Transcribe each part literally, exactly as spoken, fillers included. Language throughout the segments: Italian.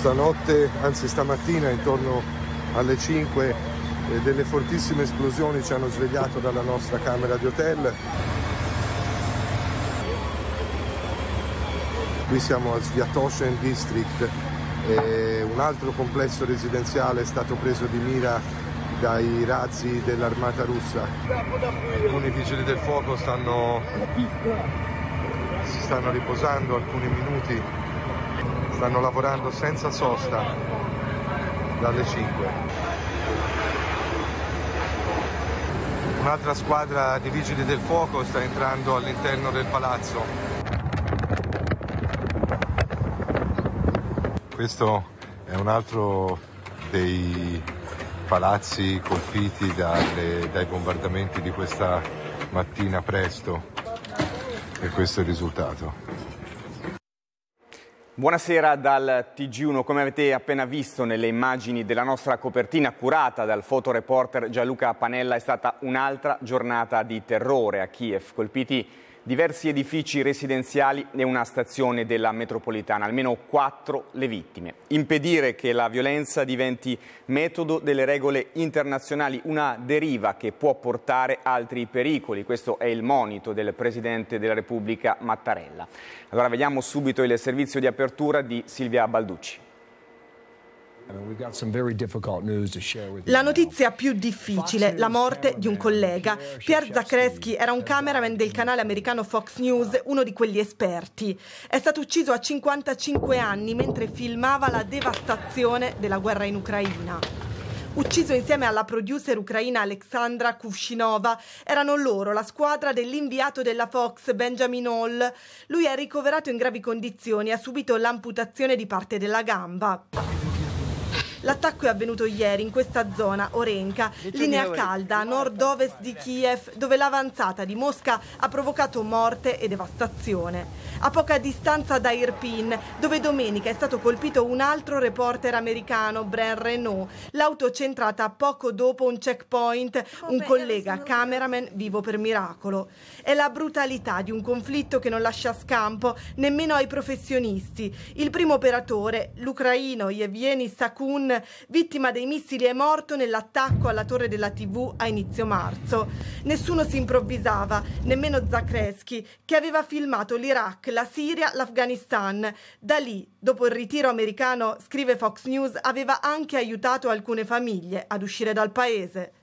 Stanotte, anzi stamattina, intorno alle cinque, eh, delle fortissime esplosioni ci hanno svegliato dalla nostra camera di hotel. Qui siamo a Sviatoshen District e un altro complesso residenziale è stato preso di mira dai razzi dell'armata russa. Alcuni vigili del fuoco stanno, si stanno riposando alcuni minuti, stanno lavorando senza sosta dalle cinque. Un'altra squadra di vigili del fuoco sta entrando all'interno del palazzo. Questo è un altro dei palazzi colpiti dalle, dai bombardamenti di questa mattina presto, e questo è il risultato. Buonasera dal T G uno. Come avete appena visto nelle immagini della nostra copertina curata dal fotoreporter Gianluca Panella, è stata un'altra giornata di terrore a Kiev. Colpiti diversi edifici residenziali e una stazione della metropolitana, almeno quattro le vittime. Impedire che la violenza diventi metodo delle regole internazionali, una deriva che può portare altri pericoli. Questo è il monito del Presidente della Repubblica Mattarella. Allora vediamo subito il servizio di apertura di Silvia Balducci. La notizia più difficile, la morte di un collega. Pierre Zakrzewski era un cameraman del canale americano Fox News, uno di quegli esperti. È stato ucciso a cinquantacinque anni mentre filmava la devastazione della guerra in Ucraina. Ucciso insieme alla producer ucraina Alexandra Kuvshinova, erano loro la squadra dell'inviato della Fox Benjamin Hall. Lui è ricoverato in gravi condizioni e ha subito l'amputazione di parte della gamba. L'attacco è avvenuto ieri in questa zona, Orenka, linea calda a nord-ovest di Kiev, dove l'avanzata di Mosca ha provocato morte e devastazione. A poca distanza da Irpin, dove domenica è stato colpito un altro reporter americano, Bren Renault, l'auto centrata poco dopo un checkpoint, un collega cameraman vivo per miracolo. È la brutalità di un conflitto che non lascia scampo nemmeno ai professionisti. Il primo operatore, l'ucraino Yevgeny Sakun, vittima dei missili, è morto nell'attacco alla torre della tivù a inizio marzo. Nessuno si improvvisava, nemmeno Zakrzewski, che aveva filmato l'Iraq, la Siria, l'Afghanistan. Da lì, dopo il ritiro americano, scrive Fox News, aveva anche aiutato alcune famiglie ad uscire dal paese.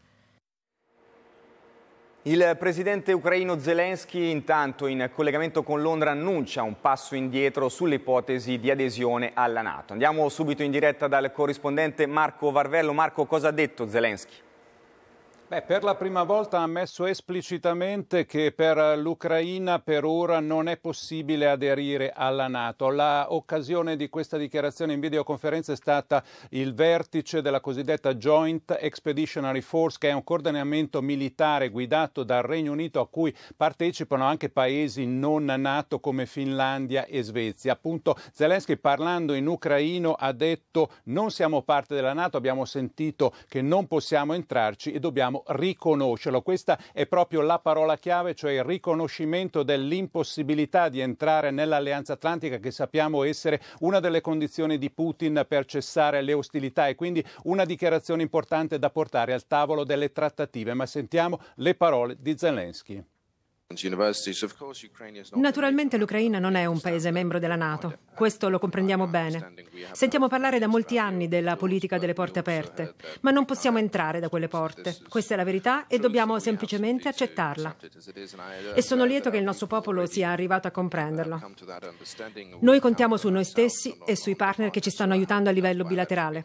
Il presidente ucraino Zelensky, intanto in collegamento con Londra, annuncia un passo indietro sulle ipotesi di adesione alla NATO. Andiamo subito in diretta dal corrispondente Marco Varvello. Marco, cosa ha detto Zelensky? Beh, per la prima volta ha ammesso esplicitamente che per l'Ucraina per ora non è possibile aderire alla NATO. L'occasione di questa dichiarazione in videoconferenza è stata il vertice della cosiddetta Joint Expeditionary Force, che è un coordinamento militare guidato dal Regno Unito a cui partecipano anche paesi non NATO come Finlandia e Svezia. Appunto, Zelensky, parlando in ucraino, ha detto: non siamo parte della NATO, abbiamo sentito che non possiamo entrarci e dobbiamo riconoscerlo. Questa è proprio la parola chiave, cioè il riconoscimento dell'impossibilità di entrare nell'Alleanza Atlantica, che sappiamo essere una delle condizioni di Putin per cessare le ostilità, e quindi una dichiarazione importante da portare al tavolo delle trattative. Ma sentiamo le parole di Zelensky. Naturalmente l'Ucraina non è un paese membro della NATO, questo lo comprendiamo bene. Sentiamo parlare da molti anni della politica delle porte aperte, ma non possiamo entrare da quelle porte. Questa è la verità e dobbiamo semplicemente accettarla. E sono lieto che il nostro popolo sia arrivato a comprenderlo. Noi contiamo su noi stessi e sui partner che ci stanno aiutando a livello bilaterale.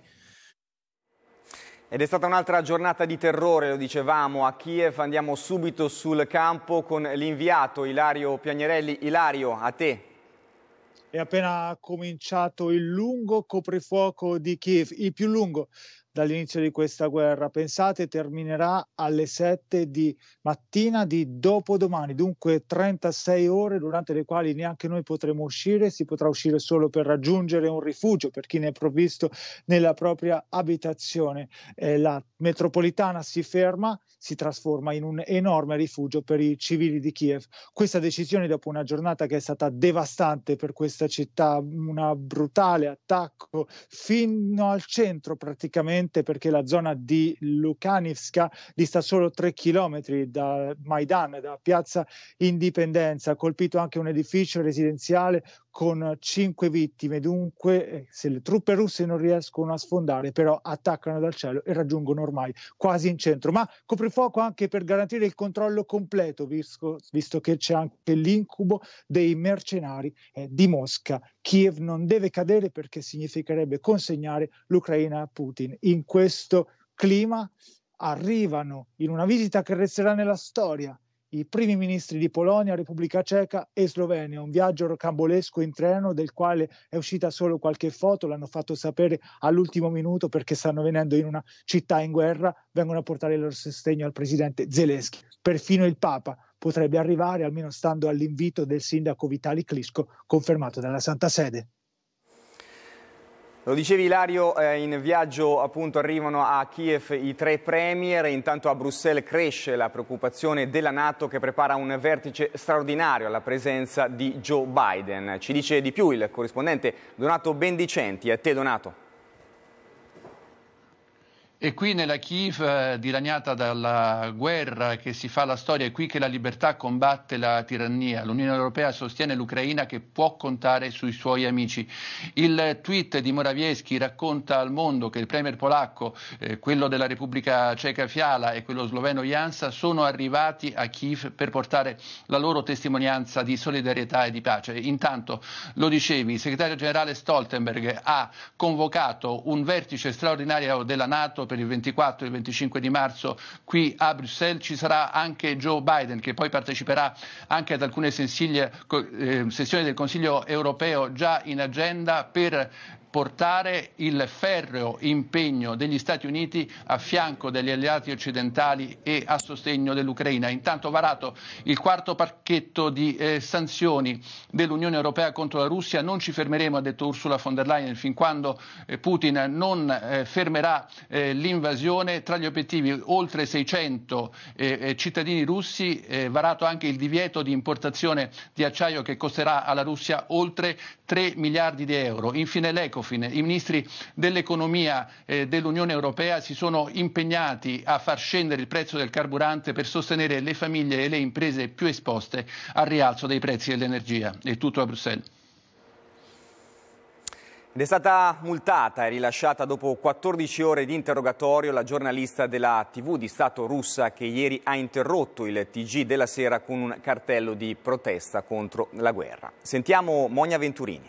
Ed è stata un'altra giornata di terrore, lo dicevamo, a Kiev. Andiamo subito sul campo con l'inviato Ilario Piagnarelli. Ilario, a te. È appena cominciato il lungo coprifuoco di Kiev, il più lungo dall'inizio di questa guerra. Pensate, terminerà alle sette di mattina di dopodomani, dunque trentasei ore durante le quali neanche noi potremo uscire, si potrà uscire solo per raggiungere un rifugio per chi ne è provvisto nella propria abitazione. Eh, la metropolitana si ferma, si trasforma in un enorme rifugio per i civili di Kiev. Questa decisione dopo una giornata che è stata devastante per questa città, una brutale attacco fino al centro praticamente, perché la zona di Lukhanivska dista solo tre chilometri da Maidan, da Piazza Indipendenza, ha colpito anche un edificio residenziale con cinque vittime. Dunque, se le truppe russe non riescono a sfondare, però attaccano dal cielo e raggiungono ormai quasi in centro. Ma coprifuoco anche per garantire il controllo completo, visto, visto che c'è anche l'incubo dei mercenari eh, di Mosca. Kiev non deve cadere perché significherebbe consegnare l'Ucraina a Putin. In questo clima arrivano, in una visita che resterà nella storia, i primi ministri di Polonia, Repubblica Ceca e Slovenia, un viaggio rocambolesco in treno del quale è uscita solo qualche foto, l'hanno fatto sapere all'ultimo minuto perché stanno venendo in una città in guerra, vengono a portare il loro sostegno al presidente Zelensky. Perfino il Papa potrebbe arrivare, almeno stando all'invito del sindaco Vitali Klitschko, confermato dalla Santa Sede. Lo dicevi Ilario, eh, in viaggio appunto arrivano a Kiev i tre premier, intanto a Bruxelles cresce la preoccupazione della NATO che prepara un vertice straordinario alla presenza di Joe Biden. Ci dice di più il corrispondente Donato Bendicenti. A te Donato. E qui nella Kiev eh, dilaniata dalla guerra che si fa la storia, è qui che la libertà combatte la tirannia. L'Unione Europea sostiene l'Ucraina che può contare sui suoi amici. Il tweet di Morawiecki racconta al mondo che il premier polacco, eh, quello della Repubblica Ceca Fiala e quello sloveno Janša sono arrivati a Kiev per portare la loro testimonianza di solidarietà e di pace. Intanto, lo dicevi, il segretario generale Stoltenberg ha convocato un vertice straordinario della NATO per il ventiquattro e il venticinque di marzo qui a Bruxelles. Ci sarà anche Joe Biden che poi parteciperà anche ad alcune sessioni del Consiglio europeo già in agenda per portare il ferreo impegno degli Stati Uniti a fianco degli alleati occidentali e a sostegno dell'Ucraina. Intanto varato il quarto pacchetto di eh, sanzioni dell'Unione Europea contro la Russia. Non ci fermeremo, ha detto Ursula von der Leyen, fin quando eh, Putin non eh, fermerà eh, l'invasione. Tra gli obiettivi oltre seicento eh, cittadini russi, eh, varato anche il divieto di importazione di acciaio che costerà alla Russia oltre tre miliardi di euro. Infine l'Ecofin. I ministri dell'economia eh, dell'Unione Europea si sono impegnati a far scendere il prezzo del carburante per sostenere le famiglie e le imprese più esposte al rialzo dei prezzi dell'energia. È tutto a Bruxelles. Ed è stata multata e rilasciata dopo quattordici ore di interrogatorio la giornalista della tivù di Stato russa che ieri ha interrotto il T G della sera con un cartello di protesta contro la guerra. Sentiamo Monia Venturini.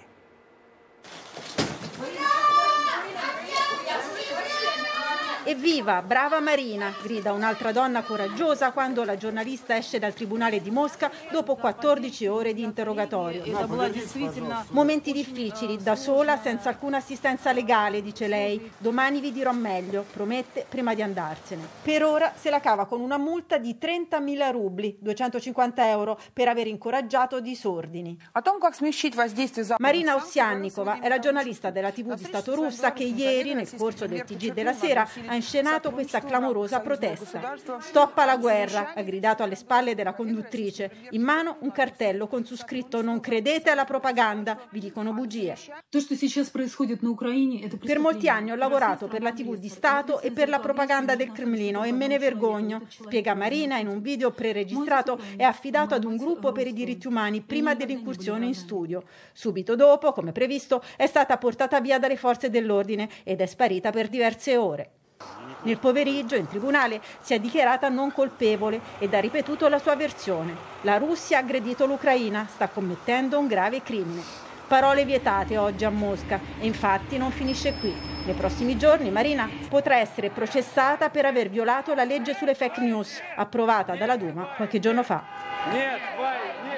Evviva, brava Marina, grida un'altra donna coraggiosa quando la giornalista esce dal tribunale di Mosca dopo quattordici ore di interrogatorio. Momenti difficili, da sola, senza alcuna assistenza legale, dice lei. Domani vi dirò meglio, promette prima di andarsene. Per ora se la cava con una multa di trentamila rubli, duecentocinquanta euro, per aver incoraggiato disordini. Marina Ovsyannikova è la giornalista della tivù di Stato russa che ieri, nel corso del T G della sera, ha inscenato questa clamorosa protesta. Stoppa la guerra, ha gridato alle spalle della conduttrice, in mano un cartello con su scritto non credete alla propaganda, vi dicono bugie. Per molti anni ho lavorato per la tivù di Stato e per la propaganda del Cremlino e me ne vergogno, spiega Marina in un video preregistrato e affidato ad un gruppo per i diritti umani prima dell'incursione in studio. Subito dopo, come previsto, è stata portata via dalle forze dell'ordine ed è sparita per diverse ore. Nel pomeriggio in tribunale si è dichiarata non colpevole ed ha ripetuto la sua versione. La Russia ha aggredito l'Ucraina, sta commettendo un grave crimine. Parole vietate oggi a Mosca e infatti non finisce qui. Nei prossimi giorni Marina potrà essere processata per aver violato la legge sulle fake news approvata dalla Duma qualche giorno fa.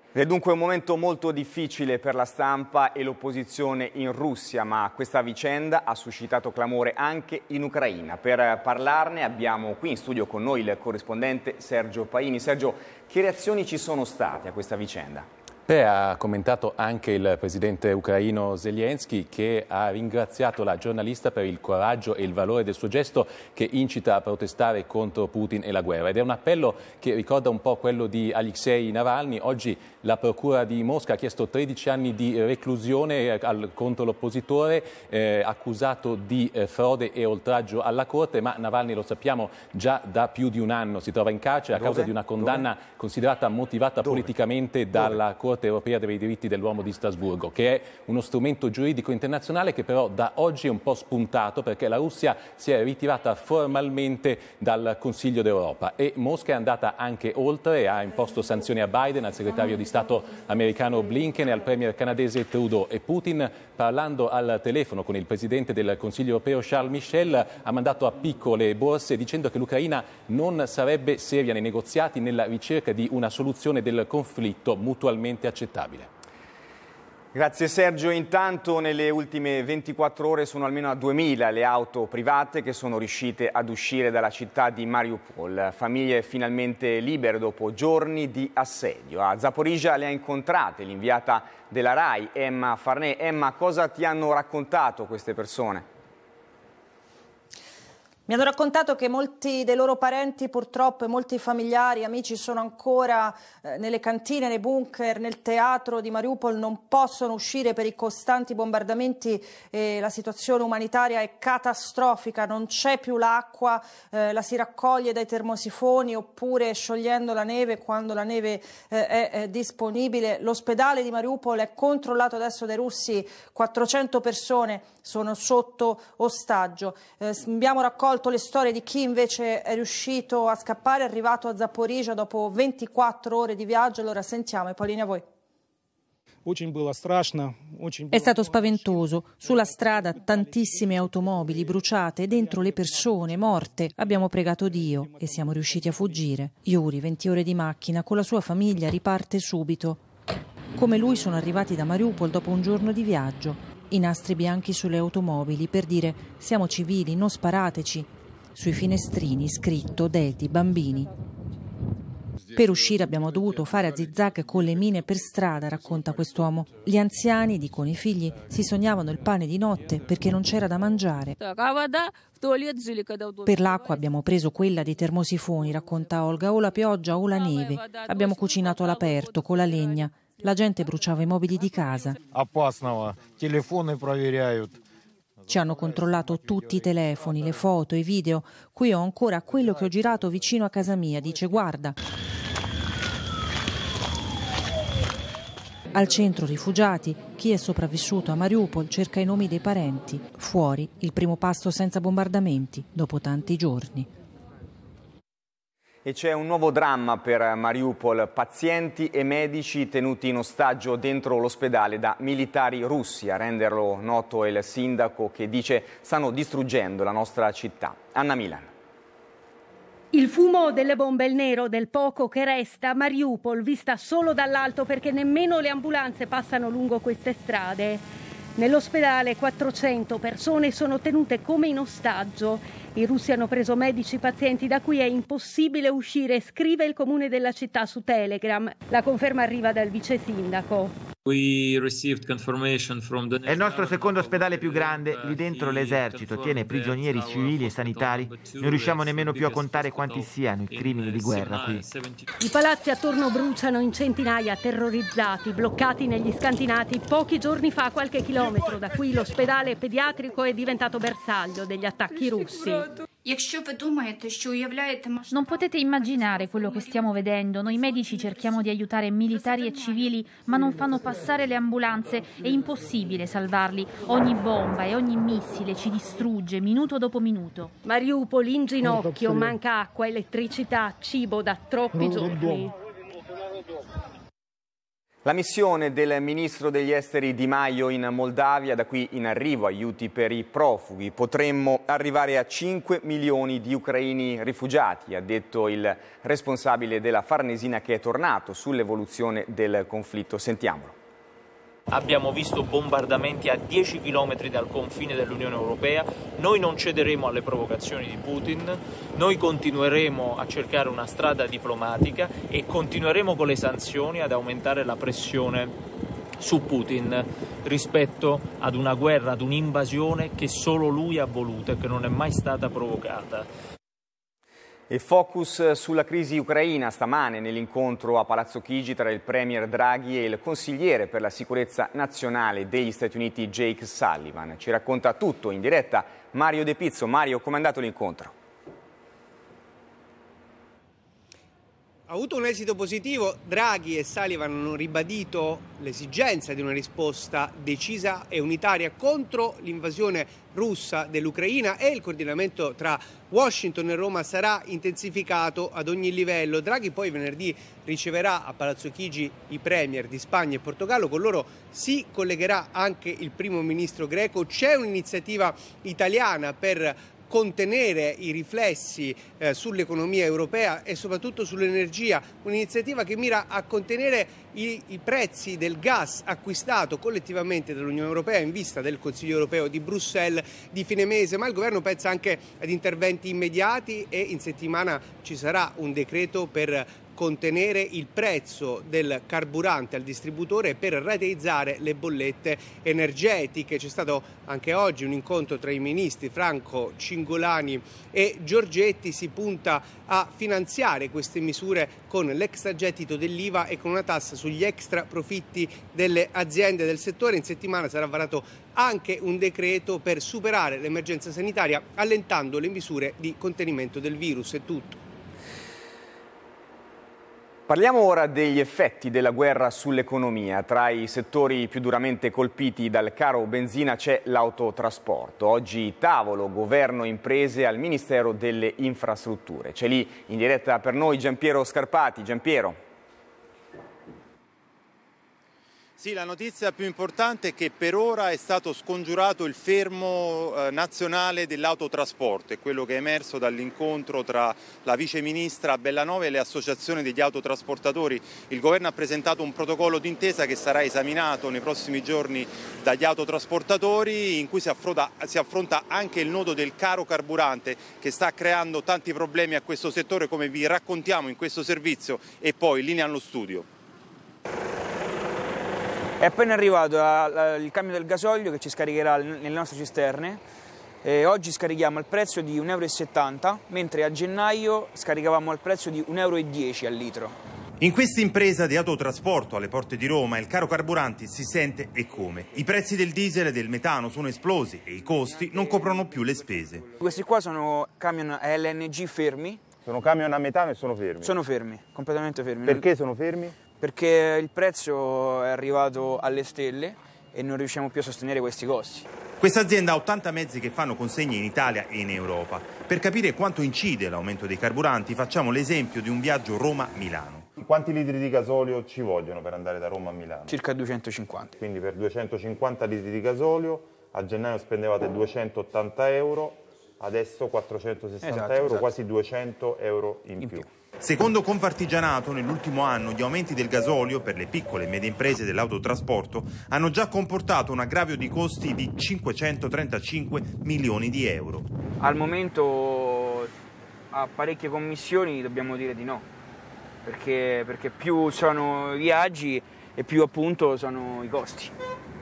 È dunque un momento molto difficile per la stampa e l'opposizione in Russia, ma questa vicenda ha suscitato clamore anche in Ucraina. Per parlarne abbiamo qui in studio con noi il corrispondente Sergio Paini. Sergio, che reazioni ci sono state a questa vicenda? Beh, ha commentato anche il presidente ucraino Zelensky, che ha ringraziato la giornalista per il coraggio e il valore del suo gesto, che incita a protestare contro Putin e la guerra. Ed è un appello che ricorda un po' quello di Alexei Navalny. Oggi la procura di Mosca ha chiesto tredici anni di reclusione al, contro l'oppositore, eh, accusato di eh, frode e oltraggio alla corte, ma Navalny, lo sappiamo, già da più di un anno si trova in carcere a Dove? causa di una condanna Dove? considerata motivata Dove? politicamente dalla Dove? Corte Europea dei diritti dell'uomo di Strasburgo, che è uno strumento giuridico internazionale che però da oggi è un po' spuntato, perché la Russia si è ritirata formalmente dal Consiglio d'Europa e Mosca è andata anche oltre, ha imposto sanzioni a Biden, al segretario di Stato americano Blinken e al premier canadese Trudeau. E Putin, parlando al telefono con il presidente del Consiglio Europeo Charles Michel, ha mandato a picco le borse dicendo che l'Ucraina non sarebbe seria nei negoziati nella ricerca di una soluzione del conflitto mutualmente accettabile. Grazie Sergio. Intanto nelle ultime ventiquattro ore sono almeno a duemila le auto private che sono riuscite ad uscire dalla città di Mariupol. Famiglie finalmente libere dopo giorni di assedio. A Zaporizhzhia le ha incontrate l'inviata della RAI, Emma Farnè. Emma, cosa ti hanno raccontato queste persone? Mi hanno raccontato che molti dei loro parenti purtroppo e molti familiari, amici sono ancora eh, nelle cantine, nei bunker, nel teatro di Mariupol, non possono uscire per i costanti bombardamenti e la situazione umanitaria è catastrofica, non c'è più l'acqua, eh, la si raccoglie dai termosifoni oppure sciogliendo la neve quando la neve eh, è, è disponibile. L'ospedale di Mariupol è controllato adesso dai russi, quattrocento persone sono sotto ostaggio. Eh, abbiamo raccolto le storie di chi invece è riuscito a scappare, è arrivato a Zaporizhzhia dopo ventiquattro ore di viaggio. Allora sentiamo, e Paolini, a voi. È stato spaventoso. Sulla strada tantissime automobili bruciate, dentro le persone morte. Abbiamo pregato Dio e siamo riusciti a fuggire. Yuri, venti ore di macchina, con la sua famiglia riparte subito. Come lui sono arrivati da Mariupol dopo un giorno di viaggio. I nastri bianchi sulle automobili per dire siamo civili, non sparateci. Sui finestrini scritto Deti, bambini. Per uscire abbiamo dovuto fare a zigzag con le mine per strada, racconta quest'uomo. Gli anziani, dicono i figli, si sognavano il pane di notte perché non c'era da mangiare. Per l'acqua abbiamo preso quella dei termosifoni, racconta Olga, o la pioggia o la neve. Abbiamo cucinato all'aperto con la legna. La gente bruciava i mobili di casa. Ci hanno controllato tutti i telefoni, le foto, i video. Qui ho ancora quello che ho girato vicino a casa mia. Dice guarda. Al centro rifugiati, chi è sopravvissuto a Mariupol cerca i nomi dei parenti. Fuori il primo pasto senza bombardamenti dopo tanti giorni. E c'è un nuovo dramma per Mariupol, pazienti e medici tenuti in ostaggio dentro l'ospedale da militari russi. A renderlo noto è il sindaco che dice stanno distruggendo la nostra città. Anna Milan. Il fumo delle bombe, il nero del poco che resta, Mariupol vista solo dall'alto perché nemmeno le ambulanze passano lungo queste strade. Nell'ospedale quattrocento persone sono tenute come in ostaggio. I russi hanno preso medici e pazienti da cui è impossibile uscire, scrive il comune della città su Telegram. La conferma arriva dal vice sindaco. È il nostro secondo ospedale più grande, lì dentro l'esercito tiene prigionieri civili e sanitari, non riusciamo nemmeno più a contare quanti siano i crimini di guerra qui. I palazzi attorno bruciano in centinaia, terrorizzati, bloccati negli scantinati. Pochi giorni fa, a qualche chilometro da qui, l'ospedale pediatrico è diventato bersaglio degli attacchi russi. Non potete immaginare quello che stiamo vedendo. Noi medici cerchiamo di aiutare militari e civili, ma non fanno passare le ambulanze. È impossibile salvarli. Ogni bomba e ogni missile ci distrugge minuto dopo minuto. Mariupol in ginocchio, manca acqua, elettricità, cibo da troppi giorni. La missione del ministro degli esteri Di Maio in Moldavia, da qui in arrivo aiuti per i profughi. Potremmo arrivare a cinque milioni di ucraini rifugiati, ha detto il responsabile della Farnesina, che è tornato sull'evoluzione del conflitto. Sentiamolo. Abbiamo visto bombardamenti a dieci chilometri dal confine dell'Unione Europea, noi non cederemo alle provocazioni di Putin, noi continueremo a cercare una strada diplomatica e continueremo con le sanzioni ad aumentare la pressione su Putin rispetto ad una guerra, ad un'invasione che solo lui ha voluto e che non è mai stata provocata. E focus sulla crisi ucraina stamane nell'incontro a Palazzo Chigi tra il premier Draghi e il consigliere per la sicurezza nazionale degli Stati Uniti Jake Sullivan. Ci racconta tutto in diretta Mario De Pizzo. Mario, com'è andato l'incontro? Ha avuto un esito positivo. Draghi e Sullivan hanno ribadito l'esigenza di una risposta decisa e unitaria contro l'invasione russa dell'Ucraina, e il coordinamento tra Washington e Roma sarà intensificato ad ogni livello. Draghi poi venerdì riceverà a Palazzo Chigi i premier di Spagna e Portogallo, con loro si collegherà anche il primo ministro greco. C'è un'iniziativa italiana per contenere i riflessi eh, sull'economia europea e soprattutto sull'energia, un'iniziativa che mira a contenere i, i prezzi del gas acquistato collettivamente dall'Unione Europea in vista del Consiglio europeo di Bruxelles di fine mese, ma il governo pensa anche ad interventi immediati e in settimana ci sarà un decreto per contenere il prezzo del carburante al distributore e per rateizzare le bollette energetiche. C'è stato anche oggi un incontro tra i ministri Franco, Cingolani e Giorgetti. Si punta a finanziare queste misure con l'extragettito dell'I V A e con una tassa sugli extra profitti delle aziende del settore. In settimana sarà varato anche un decreto per superare l'emergenza sanitaria, allentando le misure di contenimento del virus. È tutto. Parliamo ora degli effetti della guerra sull'economia. Tra i settori più duramente colpiti dal caro benzina c'è l'autotrasporto. Oggi tavolo governo imprese al Ministero delle Infrastrutture. C'è lì in diretta per noi Giampiero Scarpati. Giampiero. Sì, la notizia più importante è che per ora è stato scongiurato il fermo eh, nazionale dell'autotrasporto. È quello che è emerso dall'incontro tra la vice ministra Bellanova e le associazioni degli autotrasportatori. Il governo ha presentato un protocollo d'intesa che sarà esaminato nei prossimi giorni dagli autotrasportatori, in cui si affronta, si affronta anche il nodo del caro carburante, che sta creando tanti problemi a questo settore, come vi raccontiamo in questo servizio, e poi linea allo studio. È appena arrivato il camion del gasolio che ci scaricherà nelle nostre cisterne. E oggi scarichiamo al prezzo di un euro e settanta, mentre a gennaio scaricavamo al prezzo di un euro e dieci al litro. In questa impresa di autotrasporto alle porte di Roma il caro carburanti si sente e come. I prezzi del diesel e del metano sono esplosi e i costi non coprono più le spese. Questi qua sono camion a L N G fermi. Sono camion a metano e sono fermi? Sono fermi, completamente fermi. Perché sono fermi? Perché il prezzo è arrivato alle stelle e non riusciamo più a sostenere questi costi. Questa azienda ha ottanta mezzi che fanno consegne in Italia e in Europa. Per capire quanto incide l'aumento dei carburanti facciamo l'esempio di un viaggio Roma-Milano. Quanti litri di gasolio ci vogliono per andare da Roma a Milano? Circa duecentocinquanta. Quindi per duecentocinquanta litri di gasolio a gennaio spendevate duecentottanta euro, adesso quattrocentosessanta esatto, euro, esatto. Quasi duecento euro in, in più. più. Secondo Confartigianato, nell'ultimo anno gli aumenti del gasolio per le piccole e medie imprese dell'autotrasporto hanno già comportato un aggravio di costi di cinquecentotrentacinque milioni di euro. Al momento a parecchie commissioni dobbiamo dire di no, perché, perché più sono i viaggi e più appunto sono i costi.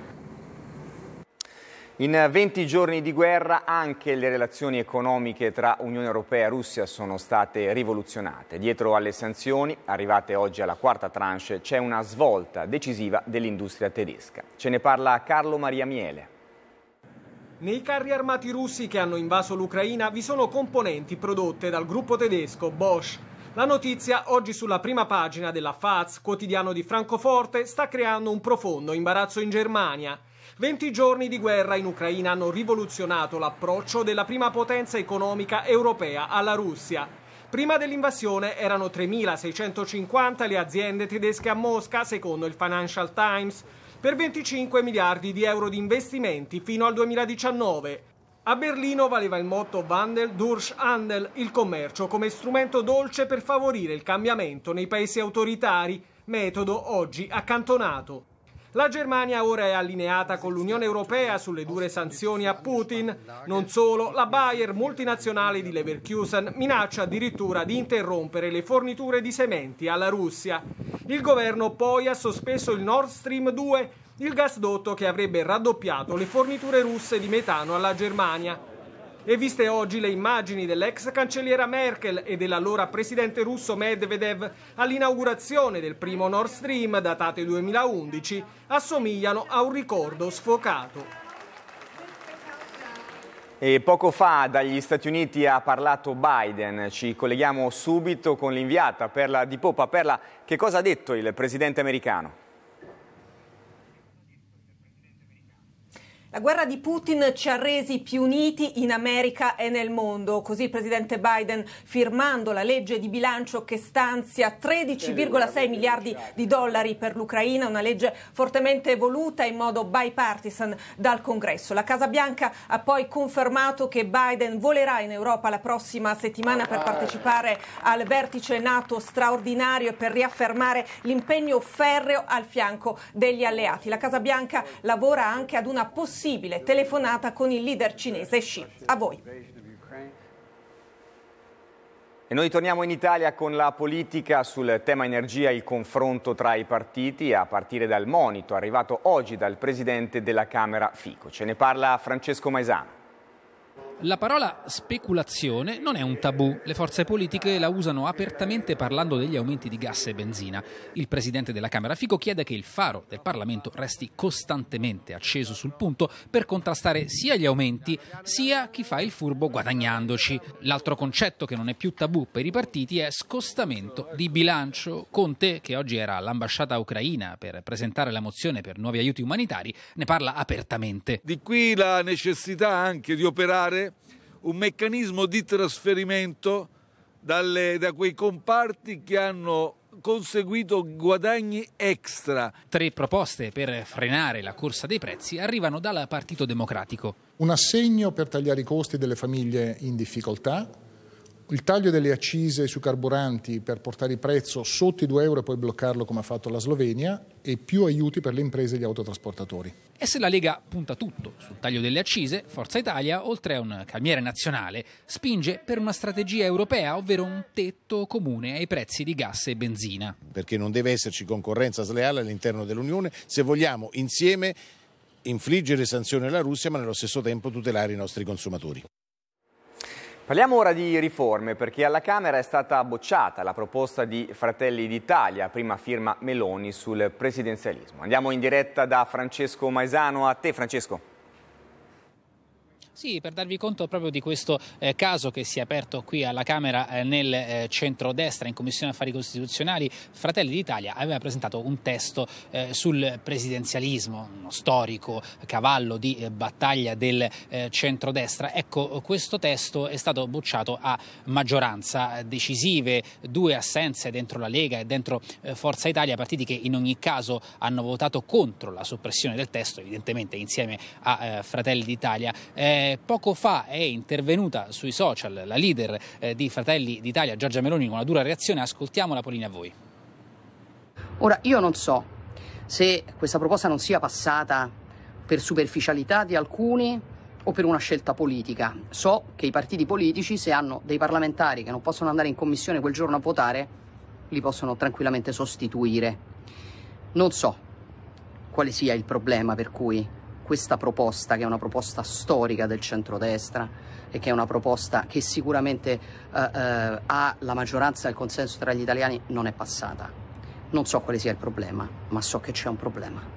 In venti giorni di guerra anche le relazioni economiche tra Unione Europea e Russia sono state rivoluzionate. Dietro alle sanzioni, arrivate oggi alla quarta tranche, c'è una svolta decisiva dell'industria tedesca. Ce ne parla Carlo Maria Miele. Nei carri armati russi che hanno invaso l'Ucraina vi sono componenti prodotte dal gruppo tedesco Bosch. La notizia oggi sulla prima pagina della F A Z, quotidiano di Francoforte, sta creando un profondo imbarazzo in Germania. venti giorni di guerra in Ucraina hanno rivoluzionato l'approccio della prima potenza economica europea alla Russia. Prima dell'invasione erano tremilaseicentocinquanta le aziende tedesche a Mosca, secondo il Financial Times, per venticinque miliardi di euro di investimenti fino al duemiladiciannove. A Berlino valeva il motto Wandel durch Handel, il commercio come strumento dolce per favorire il cambiamento nei paesi autoritari, metodo oggi accantonato. La Germania ora è allineata con l'Unione Europea sulle dure sanzioni a Putin. Non solo, la Bayer, multinazionale di Leverkusen, minaccia addirittura di interrompere le forniture di sementi alla Russia. Il governo poi ha sospeso il Nord Stream due, il gasdotto che avrebbe raddoppiato le forniture russe di metano alla Germania. E viste oggi le immagini dell'ex cancelliera Merkel e dell'allora presidente russo Medvedev all'inaugurazione del primo Nord Stream, datate duemilaundici, assomigliano a un ricordo sfocato. E poco fa dagli Stati Uniti ha parlato Biden. Ci colleghiamo subito con l'inviata Perla Di Poppa. Perla, che cosa ha detto il presidente americano? La guerra di Putin ci ha resi più uniti in America e nel mondo, così il presidente Biden, firmando la legge di bilancio che stanzia tredici virgola sei miliardi di dollari per l'Ucraina, una legge fortemente voluta in modo bipartisan dal Congresso. La Casa Bianca ha poi confermato che Biden volerà in Europa la prossima settimana per partecipare al vertice NATO straordinario e per riaffermare l'impegno ferreo al fianco degli alleati. La Casa Bianca lavora anche ad una possibilità possibile telefonata con il leader cinese Xi. A voi. E noi torniamo in Italia con la politica sul tema energia, il confronto tra i partiti, a partire dal monito arrivato oggi dal presidente della Camera Fico. Ce ne parla Francesco Maesano. La parola speculazione non è un tabù, le forze politiche la usano apertamente parlando degli aumenti di gas e benzina. Il presidente della Camera Fico chiede che il faro del Parlamento resti costantemente acceso sul punto per contrastare sia gli aumenti sia chi fa il furbo guadagnandoci. L'altro concetto che non è più tabù per i partiti è scostamento di bilancio. Conte, che oggi era all'ambasciata ucraina per presentare la mozione per nuovi aiuti umanitari, ne parla apertamente. Di qui la necessità anche di operare un meccanismo di trasferimento dalle, da quei comparti che hanno conseguito guadagni extra. Tre proposte per frenare la corsa dei prezzi arrivano dal Partito Democratico. Un assegno per tagliare i costi delle famiglie in difficoltà, il taglio delle accise sui carburanti per portare il prezzo sotto i due euro e poi bloccarlo come ha fatto la Slovenia, e più aiuti per le imprese e gli autotrasportatori. E se la Lega punta tutto sul taglio delle accise, Forza Italia, oltre a un calmiere nazionale, spinge per una strategia europea, ovvero un tetto comune ai prezzi di gas e benzina. Perché non deve esserci concorrenza sleale all'interno dell'Unione se vogliamo insieme infliggere sanzioni alla Russia, ma nello stesso tempo tutelare i nostri consumatori. Parliamo ora di riforme, perché alla Camera è stata bocciata la proposta di Fratelli d'Italia, prima firma Meloni, sul presidenzialismo. Andiamo in diretta da Francesco Maesano. A te, Francesco. Sì, per darvi conto proprio di questo eh, caso che si è aperto qui alla Camera eh, nel eh, centrodestra in Commissione Affari Costituzionali, Fratelli d'Italia aveva presentato un testo eh, sul presidenzialismo, uno storico cavallo di eh, battaglia del eh, centrodestra. Ecco, questo testo è stato bocciato a maggioranza, decisive due assenze dentro la Lega e dentro eh, Forza Italia, partiti che in ogni caso hanno votato contro la soppressione del testo, evidentemente insieme a eh, Fratelli d'Italia. Eh, Poco fa è intervenuta sui social la leader eh, di Fratelli d'Italia, Giorgia Meloni, con una dura reazione. Ascoltiamola, Polina, a voi. Ora, io non so se questa proposta non sia passata per superficialità di alcuni o per una scelta politica. So che i partiti politici, se hanno dei parlamentari che non possono andare in commissione quel giorno a votare, li possono tranquillamente sostituire. Non so quale sia il problema per cui questa proposta, che è una proposta storica del centrodestra e che è una proposta che sicuramente eh, eh, ha la maggioranza e il consenso tra gli italiani, non è passata. Non so quale sia il problema, ma so che c'è un problema.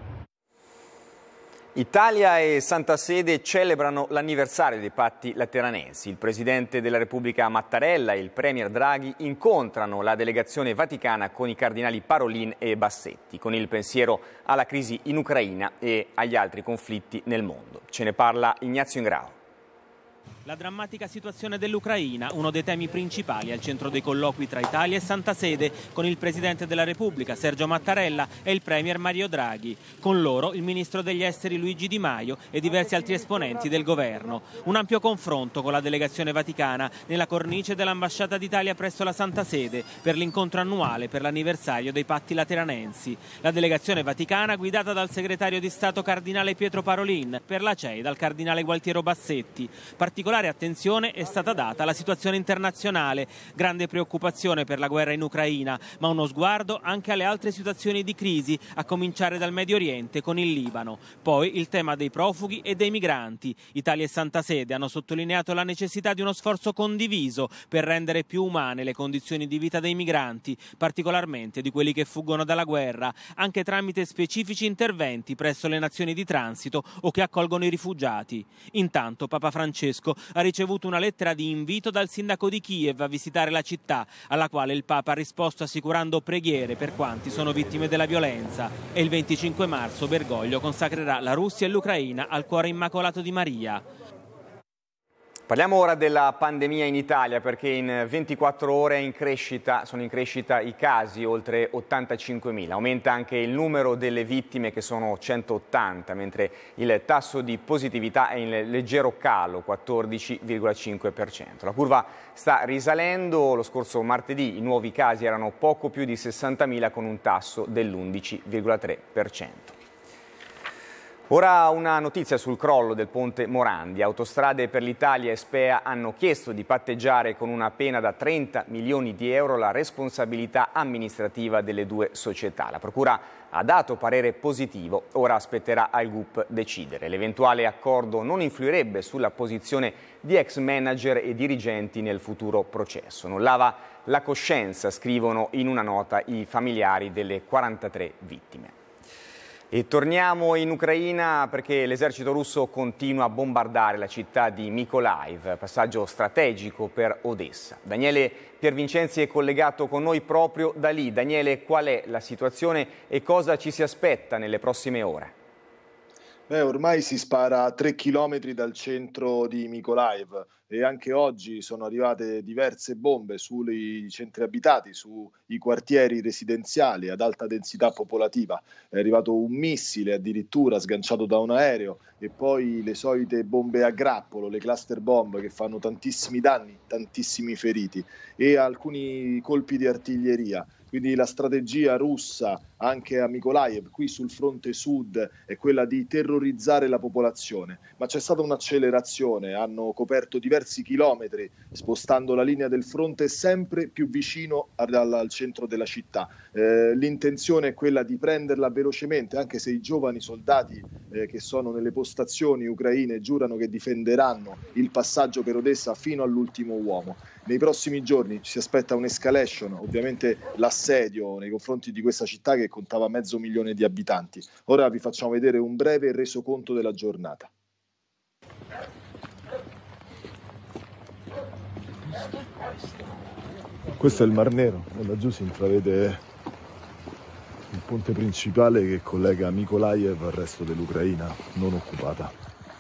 Italia e Santa Sede celebrano l'anniversario dei patti lateranensi. Il Presidente della Repubblica Mattarella e il Premier Draghi incontrano la delegazione vaticana con i cardinali Parolin e Bassetti, con il pensiero alla crisi in Ucraina e agli altri conflitti nel mondo. Ce ne parla Ignazio Ingrao. La drammatica situazione dell'Ucraina, uno dei temi principali al centro dei colloqui tra Italia e Santa Sede, con il Presidente della Repubblica Sergio Mattarella e il Premier Mario Draghi. Con loro il Ministro degli Esteri Luigi Di Maio e diversi altri esponenti del governo. Un ampio confronto con la delegazione vaticana nella cornice dell'Ambasciata d'Italia presso la Santa Sede per l'incontro annuale per l'anniversario dei Patti Lateranensi. La delegazione vaticana guidata dal segretario di Stato Cardinale Pietro Parolin, per la C E I dal Cardinale Gualtiero Bassetti. Particolare attenzione è stata data alla situazione internazionale, grande preoccupazione per la guerra in Ucraina, ma uno sguardo anche alle altre situazioni di crisi, a cominciare dal Medio Oriente con il Libano. Poi il tema dei profughi e dei migranti. Italia e Santa Sede hanno sottolineato la necessità di uno sforzo condiviso per rendere più umane le condizioni di vita dei migranti, particolarmente di quelli che fuggono dalla guerra, anche tramite specifici interventi presso le nazioni di transito o che accolgono i rifugiati. Intanto Papa Francesco ha ricevuto una lettera di invito dal sindaco di Kiev a visitare la città, alla quale il Papa ha risposto assicurando preghiere per quanti sono vittime della violenza. E il venticinque marzo Bergoglio consacrerà la Russia e l'Ucraina al cuore immacolato di Maria. Parliamo ora della pandemia in Italia, perché in ventiquattro ore è in crescita, sono in crescita i casi, oltre ottantacinquemila. Aumenta anche il numero delle vittime, che sono centottanta, mentre il tasso di positività è in leggero calo, quattordici virgola cinque per cento. La curva sta risalendo. Lo scorso martedì i nuovi casi erano poco più di sessantamila, con un tasso dell'undici virgola tre per cento. Ora una notizia sul crollo del ponte Morandi. Autostrade per l'Italia e Spea hanno chiesto di patteggiare con una pena da trenta milioni di euro la responsabilità amministrativa delle due società. La Procura ha dato parere positivo, ora aspetterà al G U P decidere. L'eventuale accordo non influirebbe sulla posizione di ex manager e dirigenti nel futuro processo. Non lava la coscienza, scrivono in una nota i familiari delle quarantatré vittime. E torniamo in Ucraina, perché l'esercito russo continua a bombardare la città di Mykolaiv, passaggio strategico per Odessa. Daniele Piervincenzi è collegato con noi proprio da lì. Daniele, qual è la situazione e cosa ci si aspetta nelle prossime ore? Beh, ormai si spara a tre chilometri dal centro di Mykolaiv e anche oggi sono arrivate diverse bombe sui centri abitati, sui quartieri residenziali ad alta densità popolativa. È arrivato un missile addirittura sganciato da un aereo, e poi le solite bombe a grappolo, le cluster bomb, che fanno tantissimi danni, tantissimi feriti, e alcuni colpi di artiglieria. Quindi la strategia russa anche a Mykolaiv, qui sul fronte sud, è quella di terrorizzare la popolazione. Ma c'è stata un'accelerazione, hanno coperto diversi chilometri, spostando la linea del fronte sempre più vicino al, al centro della città. Eh, l'intenzione è quella di prenderla velocemente, anche se i giovani soldati eh, che sono nelle postazioni ucraine giurano che difenderanno il passaggio per Odessa fino all'ultimo uomo. Nei prossimi giorni ci si aspetta un'escalation, ovviamente l'assedio nei confronti di questa città che contava mezzo milione di abitanti. Ora vi facciamo vedere un breve resoconto della giornata. Questo è il Mar Nero, e laggiù si intravede il ponte principale che collega Mykolaiv al resto dell'Ucraina non occupata.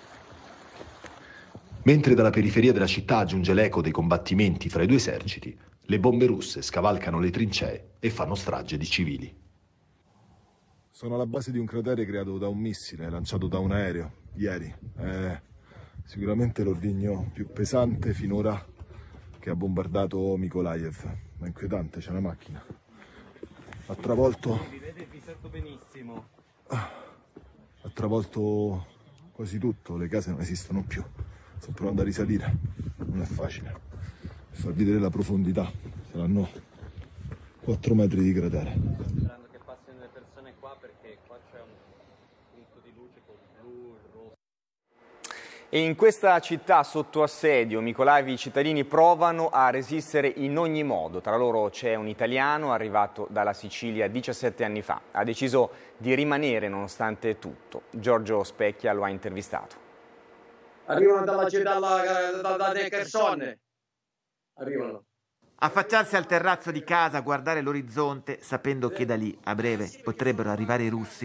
Mentre dalla periferia della città giunge l'eco dei combattimenti fra i due eserciti, le bombe russe scavalcano le trincee e fanno strage di civili. Sono alla base di un cratere creato da un missile lanciato da un aereo ieri. È sicuramente l'ordigno più pesante finora che ha bombardato Mykolaiv. Ma è inquietante, c'è una macchina. Ha travolto... Ha travolto quasi tutto, le case non esistono più. Sto provando a risalire, non è facile. Far vedere la profondità, saranno quattro metri di cratere. Sperando che passino le persone qua, perché qua c'è un punto di luce con blu, rosso. E in questa città sotto assedio, Mykolaiv, i cittadini provano a resistere in ogni modo. Tra loro c'è un italiano arrivato dalla Sicilia diciassette anni fa. Ha deciso di rimanere nonostante tutto. Giorgio Specchia lo ha intervistato. Arrivano dalla città da, da Kherson. Arrivano. Affacciarsi al terrazzo di casa, guardare l'orizzonte, sapendo che da lì, a breve, potrebbero arrivare i russi.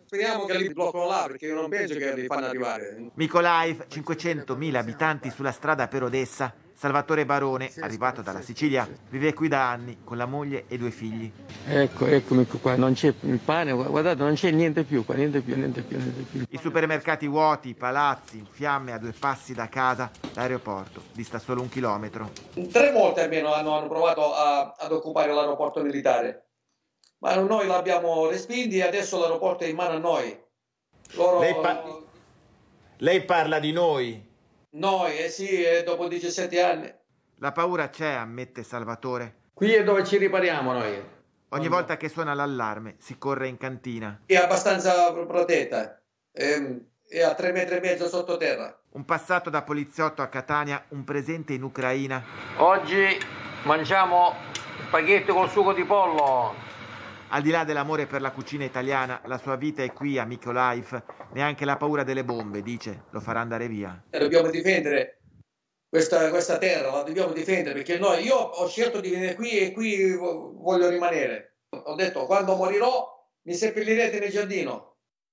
Speriamo che li bloccano là, perché io non penso che li fanno arrivare. Mykolaiv, cinquecentomila abitanti sulla strada per Odessa. Salvatore Barone, arrivato dalla Sicilia, vive qui da anni con la moglie e due figli. Ecco, eccomi qua, non c'è il pane, guardate, non c'è niente più qua, niente più, niente più, niente più. I supermercati vuoti, i palazzi in fiamme a due passi da casa, l'aeroporto dista solo un chilometro. Tre volte almeno hanno, hanno provato a, ad occupare l'aeroporto militare, ma noi l'abbiamo respinti e adesso l'aeroporto è in mano a noi. Loro... Lei, pa- Lei parla di noi? Noi, eh sì, eh, dopo diciassette anni. La paura c'è, ammette Salvatore. Qui è dove ci ripariamo noi. Ogni volta che suona l'allarme si corre in cantina. È abbastanza protetta, è, è a tre metri e mezzo sottoterra. Un passato da poliziotto a Catania, un presente in Ucraina. Oggi mangiamo spaghetti col sugo di pollo. Al di là dell'amore per la cucina italiana, la sua vita è qui a Mykolaiv. Neanche la paura delle bombe, dice, lo farà andare via. Dobbiamo difendere questa, questa terra, la dobbiamo difendere, perché noi, io ho scelto di venire qui e qui voglio rimanere. Ho detto, quando morirò mi seppellirete nel giardino.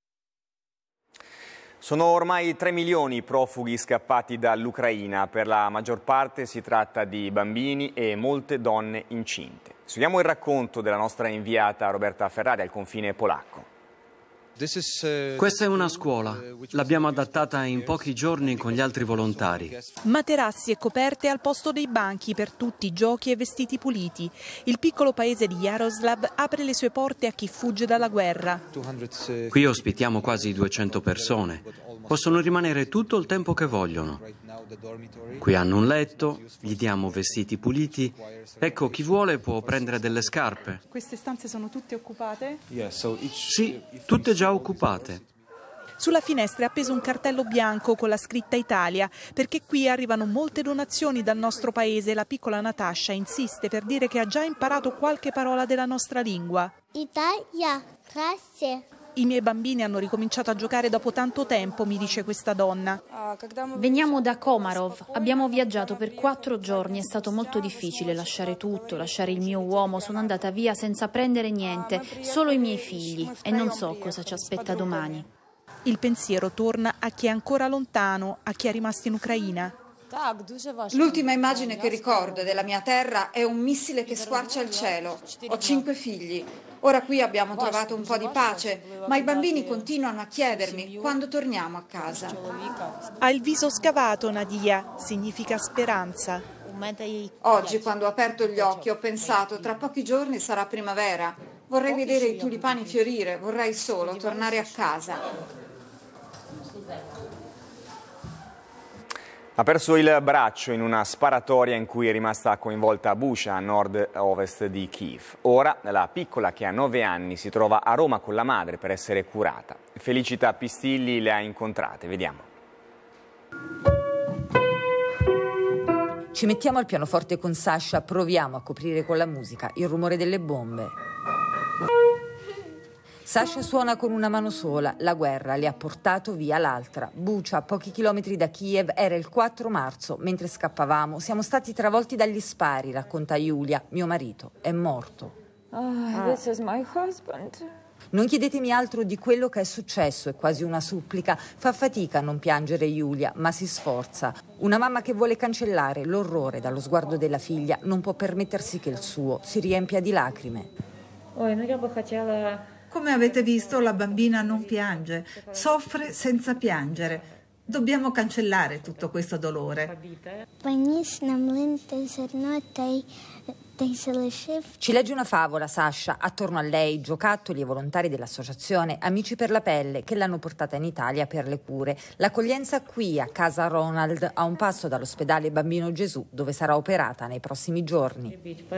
Sono ormai tre milioni i profughi scappati dall'Ucraina. Per la maggior parte si tratta di bambini e molte donne incinte. Seguiamo il racconto della nostra inviata Roberta Ferrari al confine polacco. Questa è una scuola. L'abbiamo adattata in pochi giorni con gli altri volontari. Materassi e coperte al posto dei banchi per tutti, giochi e vestiti puliti. Il piccolo paese di Jaroslav apre le sue porte a chi fugge dalla guerra. Qui ospitiamo quasi duecento persone. Possono rimanere tutto il tempo che vogliono. Qui hanno un letto, gli diamo vestiti puliti. Ecco, chi vuole può prendere delle scarpe. Queste stanze sono tutte occupate? Sì, tutte già occupate. Sulla finestra è appeso un cartello bianco con la scritta Italia, perché qui arrivano molte donazioni dal nostro paese. La piccola Natasha insiste per dire che ha già imparato qualche parola della nostra lingua. Italia, grazie. I miei bambini hanno ricominciato a giocare dopo tanto tempo, mi dice questa donna. Veniamo da Komarov, abbiamo viaggiato per quattro giorni, è stato molto difficile lasciare tutto, lasciare il mio uomo, sono andata via senza prendere niente, solo i miei figli e non so cosa ci aspetta domani. Il pensiero torna a chi è ancora lontano, a chi è rimasto in Ucraina. L'ultima immagine che ricordo della mia terra è un missile che squarcia il cielo. Ho cinque figli. Ora qui abbiamo trovato un po' di pace, ma i bambini continuano a chiedermi quando torniamo a casa. Ha il viso scavato, Nadia, significa speranza. Oggi, quando ho aperto gli occhi, ho pensato tra pochi giorni sarà primavera. Vorrei vedere i tulipani fiorire, vorrei solo tornare a casa. Ha perso il braccio in una sparatoria in cui è rimasta coinvolta Busha, a nord-ovest di Kiev. Ora la piccola, che ha nove anni, si trova a Roma con la madre per essere curata. Felicità Pistilli le ha incontrate, vediamo. Ci mettiamo al pianoforte con Sasha, proviamo a coprire con la musica il rumore delle bombe. Sasha suona con una mano sola, la guerra le ha portato via l'altra. Bucha, a pochi chilometri da Kiev, era il quattro marzo. Mentre scappavamo siamo stati travolti dagli spari, racconta Yulia. Mio marito è morto. Oh, this is my husband. Non chiedetemi altro di quello che è successo, è quasi una supplica. Fa fatica a non piangere Yulia, ma si sforza. Una mamma che vuole cancellare l'orrore dallo sguardo della figlia non può permettersi che il suo si riempia di lacrime. Ой, ну я бы хотела... Come avete visto, la bambina non piange, soffre senza piangere. Dobbiamo cancellare tutto questo dolore. Ci legge una favola, Sasha. Attorno a lei giocattoli e volontari dell'associazione Amici per la Pelle, che l'hanno portata in Italia per le cure. L'accoglienza qui a casa Ronald, a un passo dall'ospedale Bambino Gesù, dove sarà operata nei prossimi giorni.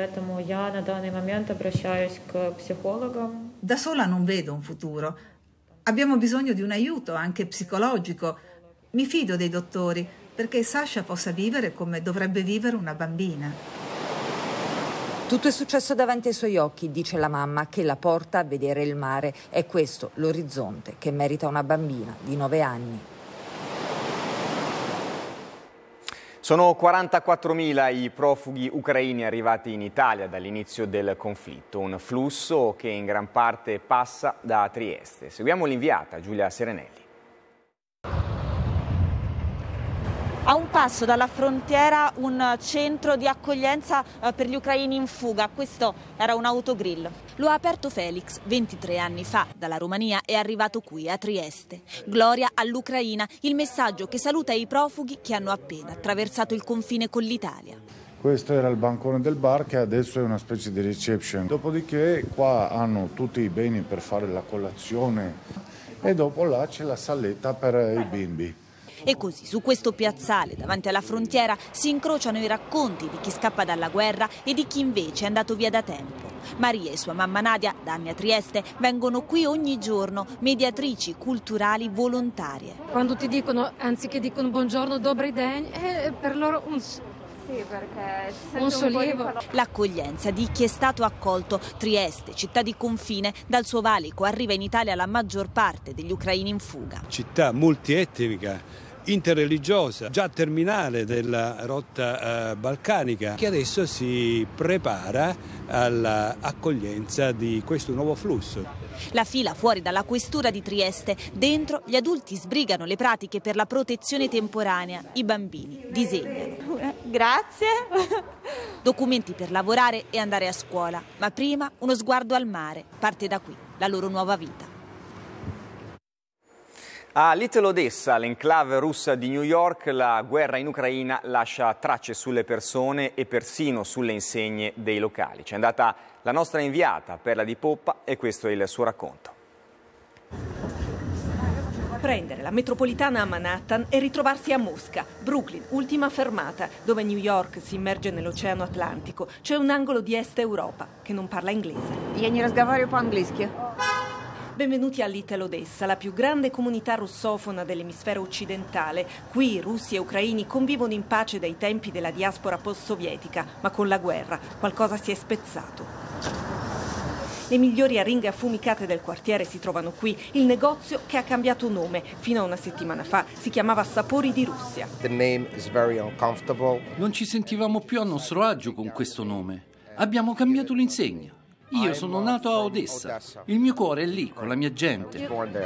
Da sola non vedo un futuro. Abbiamo bisogno di un aiuto anche psicologico. Mi fido dei dottori perché Sasha possa vivere come dovrebbe vivere una bambina. Tutto è successo davanti ai suoi occhi, dice la mamma, che la porta a vedere il mare. È questo l'orizzonte che merita una bambina di nove anni. Sono quarantaquattromila i profughi ucraini arrivati in Italia dall'inizio del conflitto, un flusso che in gran parte passa da Trieste. Seguiamo l'inviata Giulia Serenelli. A un passo dalla frontiera un centro di accoglienza per gli ucraini in fuga. Questo era un autogrill. Lo ha aperto Felix ventitré anni fa. Dalla Romania è arrivato qui a Trieste. Gloria all'Ucraina, il messaggio che saluta i profughi che hanno appena attraversato il confine con l'Italia. Questo era il bancone del bar che adesso è una specie di reception. Dopodiché qua hanno tutti i beni per fare la colazione e dopo là c'è la saletta per i bimbi. E così su questo piazzale davanti alla frontiera si incrociano i racconti di chi scappa dalla guerra e di chi invece è andato via da tempo. Maria e sua mamma Nadia, da anni a Trieste, vengono qui ogni giorno, mediatrici culturali volontarie. Quando ti dicono, anziché dicono buongiorno, dobry den, è per loro un... Sì, perché un sollievo. L'accoglienza di chi è stato accolto. Trieste, città di confine, dal suo valico arriva in Italia la maggior parte degli ucraini in fuga. Città multietnica, interreligiosa, già terminale della rotta eh, balcanica, che adesso si prepara all'accoglienza di questo nuovo flusso. La fila fuori dalla questura di Trieste, dentro gli adulti sbrigano le pratiche per la protezione temporanea, i bambini disegnano. Grazie. Documenti per lavorare e andare a scuola, ma prima uno sguardo al mare, parte da qui la loro nuova vita. A Little Odessa, l'enclave russa di New York, la guerra in Ucraina lascia tracce sulle persone e persino sulle insegne dei locali. C'è andata la nostra inviata Perla Di Poppa e questo è il suo racconto. Prendere la metropolitana a Manhattan e ritrovarsi a Mosca, Brooklyn, ultima fermata, dove New York si immerge nell'Oceano Atlantico. C'è un angolo di Est Europa che non parla inglese. Я не разговариваю по-английски. Benvenuti a Little Odessa, la più grande comunità russofona dell'emisfero occidentale. Qui russi e ucraini convivono in pace dai tempi della diaspora post-sovietica, ma con la guerra qualcosa si è spezzato. Le migliori aringhe affumicate del quartiere si trovano qui. Il negozio che ha cambiato nome. Fino a una settimana fa si chiamava Sapori di Russia. Non ci sentivamo più a nostro agio con questo nome. Abbiamo cambiato l'insegna. Io sono nato a Odessa. Il mio cuore è lì, con la mia gente.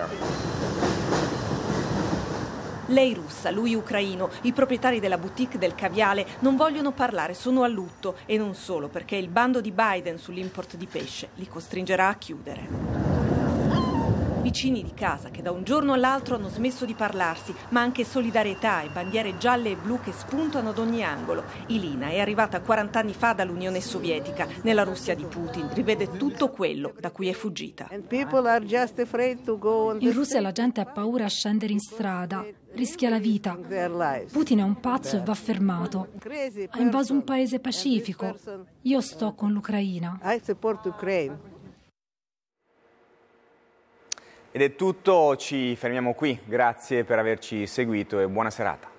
Lei russa, lui ucraino. I proprietari della boutique del caviale non vogliono parlare, sono a lutto. E non solo, perché il bando di Biden sull'import di pesce li costringerà a chiudere. Vicini di casa che da un giorno all'altro hanno smesso di parlarsi, ma anche solidarietà e bandiere gialle e blu che spuntano ad ogni angolo. Ilina è arrivata quaranta anni fa dall'Unione Sovietica. Nella Russia di Putin rivede tutto quello da cui è fuggita. In Russia la gente ha paura a scendere in strada, rischia la vita. Putin è un pazzo e va fermato. Ha invaso un paese pacifico. Io sto con l'Ucraina. Ed è tutto, ci fermiamo qui. Grazie per averci seguito e buona serata.